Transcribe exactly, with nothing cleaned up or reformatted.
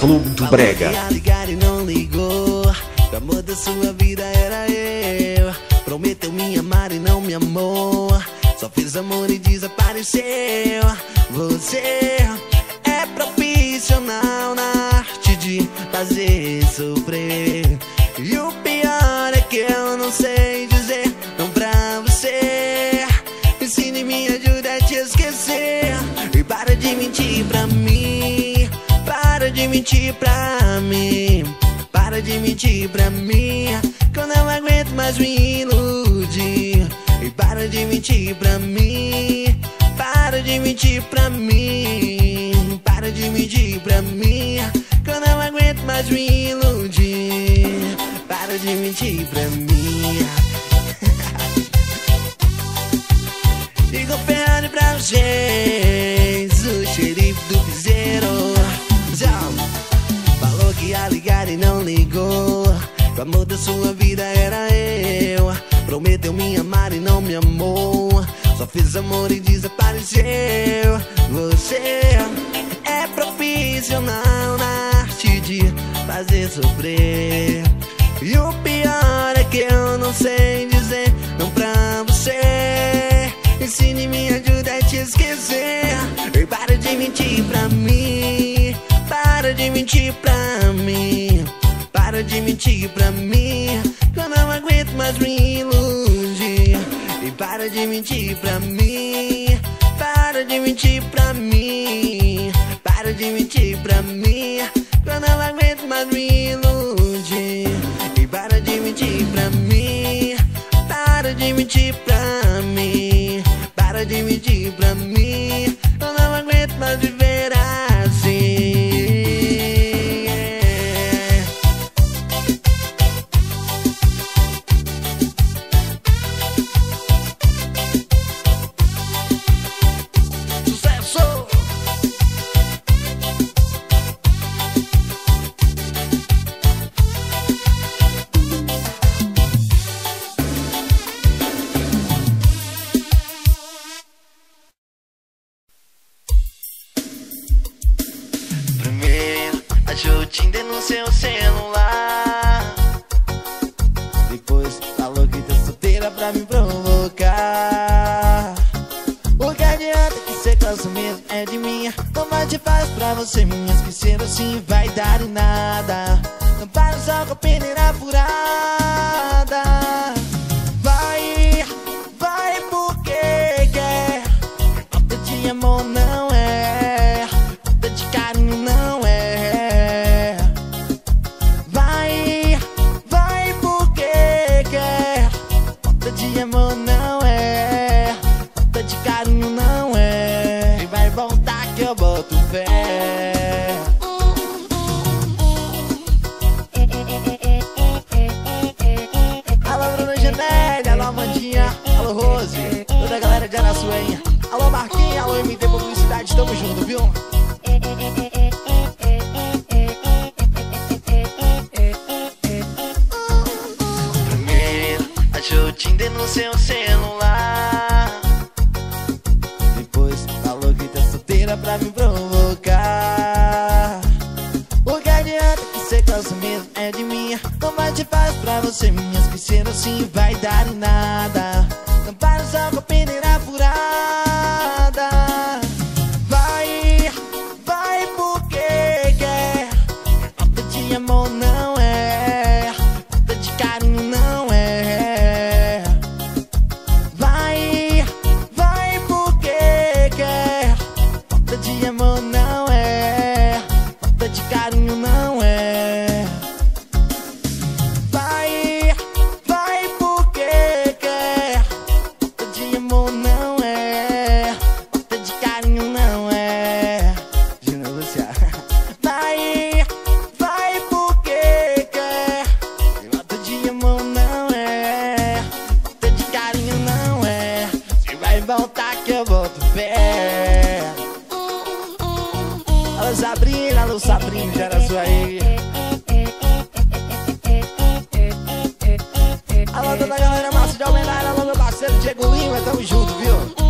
Clube do Brega. Falou que ia ligar e não ligou. O amor da sua vida era eu. Prometeu me amar e não me amou. Só fez amor e desapareceu. Você é profissional na arte de fazer sofrer. E o pior é que eu não sei dizer não pra você. Ensine e me ajuda a te esquecer. E para de mentir pra mim. Para de mentir pra mim. Para de mentir pra mim. Que eu não aguento mais me iludir. E para de mentir pra mim. Para de mentir pra mim. Para de mentir pra mim. Que eu não aguento mais me iludir. Para de mentir pra mim. Digo Ferrari pra vocês, o xerife do piseiro. Falou que ia ligar e não ligou. O amor da sua vida era eu. Prometeu me amar e não me amou. Só fez amor e desapareceu. Você é profissional na arte de fazer sofrer. E o pior é que eu não sei dizer não pra você. Ensine e me ajuda a te esquecer. E para de mentir pra mim. Para de mentir pra mim. Para de mentir pra mim. Que eu não aguento mais me iludir. E para de mentir pra mim. Para de mentir pra mim. Para de mentir pra mim. Que eu não aguento mais me iludir. E para de mentir pra mim. Para de mentir pra mim. Para de mentir pra mim. Eu não aguento mais viver assim. Sucesso! Primeiro achou o Tinder no seu celular. Depois falou que tá solteira pra me provocar. O que adianta que cê gosta mesmo é de mim. Não mais te faz pra você me esquecer assim vai dar em nada. Não para só com a peneira furada. Vai, vai porque quer. Falta de amor não é. Falta de carinho não é. Vai, vai porque quer. Falta de amor não é. Falta de carinho não é. E vai voltar que eu boto fé. Alô Bruno Janelli, alô Amandinha, alô Rose, toda a galera de Araçuenha. Alô Marquinhos, alô M T Publicidade, tamo junto, viu? Primeiro achou o Tinder no seu celular. Depois falou que tá solteira pra me provocar. O que adianta que cê gosta mesmo é de mim. Não vai te faz pra você me esquecer assim vai dar em nada. Não para só com a peneira furada. Vai, vai porque quer. Falta de amor não é. Falta de carinho não é. Vai, vai porque quer. Falta de amor não é. Falta de carinho não é. Vai, vai porque quer. Falta de amor não é. Falta de carinho não é. Júnior Luciano. Vai, vai porque quer. Falta de amor não é. Falta de carinho não é. Se vai voltar que eu boto pé. Alô Sabrina, alô Sabrina, já era sua aí. Alô toda a galera massa de Almenara, alô meu parceiro Diego Lima, tamo junto, viu?